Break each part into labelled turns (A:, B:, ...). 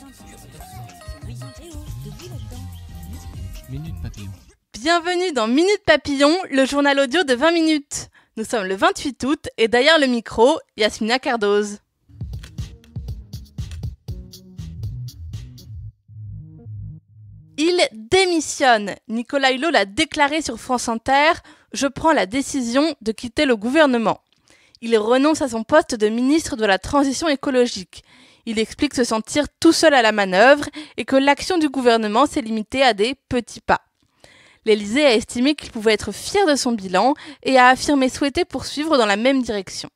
A: Minute Papillon.
B: Bienvenue dans Minute Papillon, le journal audio de 20 minutes. Nous sommes le 28 août et derrière le micro, Yasmina Cardoz. Il démissionne. Nicolas Hulot l'a déclaré sur France Inter. Je prends la décision de quitter le gouvernement. Il renonce à son poste de ministre de la Transition écologique. Il explique se sentir tout seul à la manœuvre et que l'action du gouvernement s'est limitée à des petits pas. L'Élysée a estimé qu'il pouvait être fier de son bilan et a affirmé souhaiter poursuivre dans la même direction.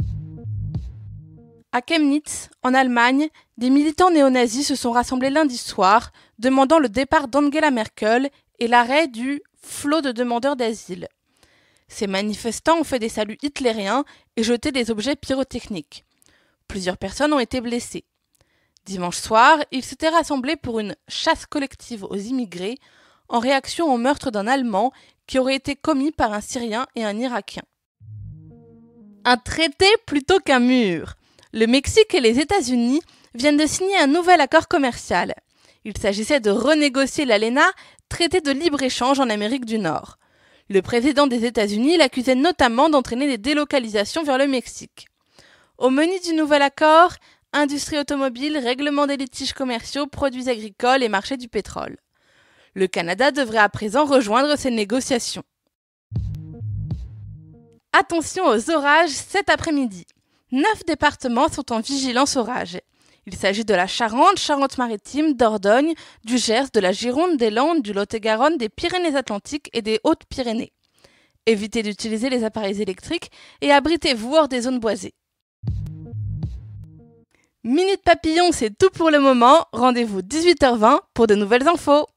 B: À Chemnitz, en Allemagne, des militants néo-nazis se sont rassemblés lundi soir, demandant le départ d'Angela Merkel et l'arrêt du flot de demandeurs d'asile. Ces manifestants ont fait des saluts hitlériens et jeté des objets pyrotechniques. Plusieurs personnes ont été blessées. Dimanche soir, ils s'étaient rassemblés pour une chasse collective aux immigrés en réaction au meurtre d'un Allemand qui aurait été commis par un Syrien et un Irakien. Un traité plutôt qu'un mur. Le Mexique et les États-Unis viennent de signer un nouvel accord commercial. Il s'agissait de renégocier l'ALENA, traité de libre-échange en Amérique du Nord. Le président des États-Unis l'accusait notamment d'entraîner des délocalisations vers le Mexique. Au menu du nouvel accord, industrie automobile, règlement des litiges commerciaux, produits agricoles et marché du pétrole. Le Canada devrait à présent rejoindre ces négociations. Attention aux orages cet après-midi. 9 départements sont en vigilance orage. Il s'agit de la Charente, Charente-Maritime, Dordogne, du Gers, de la Gironde, des Landes, du Lot-et-Garonne, des Pyrénées-Atlantiques et des Hautes-Pyrénées. Évitez d'utiliser les appareils électriques et abritez-vous hors des zones boisées. Minute Papillon, c'est tout pour le moment. Rendez-vous 18h20 pour de nouvelles infos.